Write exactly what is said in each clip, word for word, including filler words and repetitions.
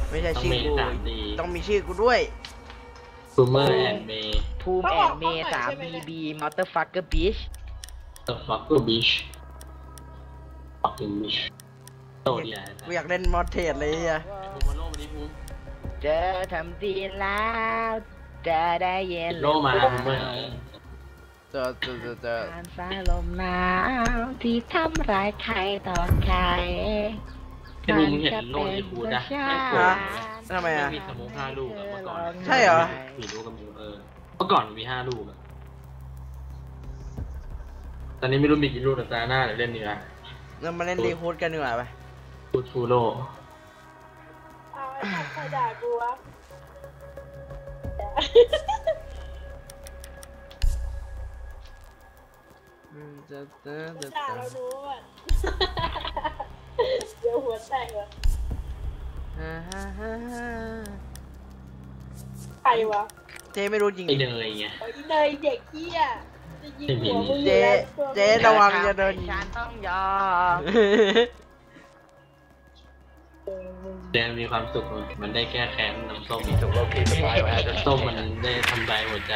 ไม่ใช่ชื่อกูต้องมีชื่อกูด้วยบูมเมอร์แอนด์เมย์ภูมิแอนเมย์สามบีบีมอเตอร์ฟักเกอร์บิชเดอะฟักเกอร์บิชฟักเกอร์บิชโตดีอ่ะกูอยากเล่นมอสเทสเลยอ่ะภูมิมาโลมาดิภูมิเจอทำดีแล้วจะได้เย็นโลมาภูมิเมอร์เจอเจอเจอเจอการสายลมหนาวที่ทำร้ายใครต่อใครที่ภูมิเห็นโลที่ภูมินะไม่โกรธทำไมอ่ะมีสมุนห้าลูกอะเมื่อก่อนใช่เหรอมีลูกกับมีเออเมื่อก่อนมีห้าลูกอะตอนนี้ไม่รู้มีกี่ลูกแต่ตาหน้าเดี๋ยวเล่นดีนะเรามาเล่นรีคูดกันดีกว่าไปฟูดฟูโร่เอาไอ้ขับใครด่ากูวะจะจะจะด่าเราดูอ่ะเดี๋ยวหัวแตกเลยใครวะเจ๊ไม่รู้จริงไอเนยไงไอเนยเด็กเหี้ยจะยิงหัวมึงเจ๊เจ๊ระวังจะเดินฉันต้องยอมเจ๊มีความสุขมันได้แก้แค้นน้ำส้มส้มมันได้ทำลายหัวใจ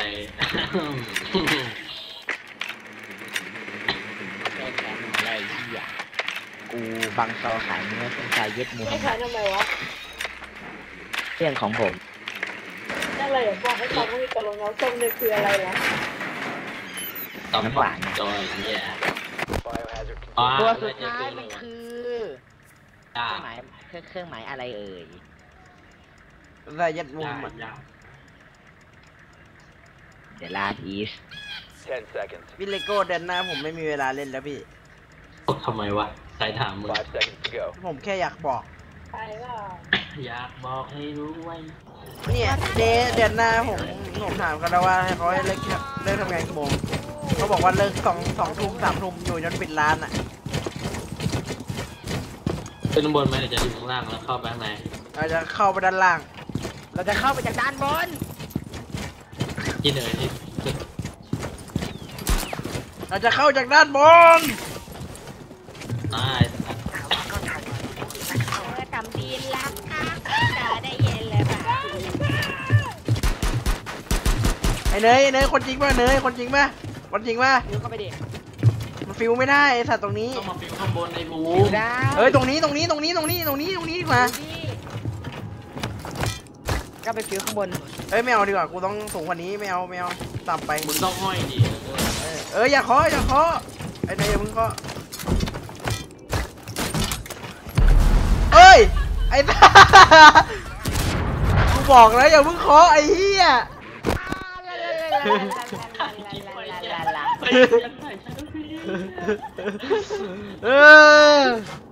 แก้แค้นอะไรที่อ่ะกูบังซอขายเนื้อเป็นชายเย็ดมุมไม่ขายทำไมวะเรื่องของผมนั่นเลยบอกให้ฟังว่าตกลงน้ำส้มเนี่ยคืออะไรนะตอนหวานจอยเนี่ยตัวสุดท้ายมันคือเครื่องหมายเครื่องหมายอะไรเอ่ยระยัดมุมเดลาอีสพี่เลโก้เดินหน้าผมไม่มีเวลาเล่นแล้วพี่ทำไมวะใครถามมึงผมแค่อยากบอกใครล่ะอยากบอกให้รู้ไว้เนี่ยเดเดือนหน้าผมผมถามกันแล้วว่าให้เขาให้เลิกเลิกทำงานกี่โมงเขาบอกว่าเลิกสองสองทุ่มสามทุ่มอยู่จนปิดร้านอ่ะขึ้นบนไหมเดี๋ยวจะอยู่ข้างล่างแล้วเข้าไปข้างในเราจะเข้าไปด้านล่างเราจะเข้าไปจากด้านบนที่เดินที่เราจะเข้าจากด้านบนได้ทำดีรักค่ะจะได้เย็นเลยป่ะไอ้เนยไอ้เนยคนจริงป่ะเนยคนจริงป่ะคนจริงป่ะฟิวเข้าไปดิมันฟิวไม่ได้ไอ้สัตว์ตรงนี้ต้องมาฟิวข้างบนในบูได้เฮ้ยตรงนี้ตรงนี้ตรงนี้ตรงนี้ตรงนี้ตรงนี้ดีกว่าก็ไปฟิวข้างบนเฮ้ยไม่เอาดีกว่ากูต้องสูงกว่านี้ไม่เอาไม่เอาต่ำไปมึงต้องห้อยดิเอออย่าเคาะอย่าเคาะไอ้เนยอย่ามึงเคาะเอ้ยไอ้ตากูบอกแล้วอย่ามึงเคาะไอ้เหี้ยเออ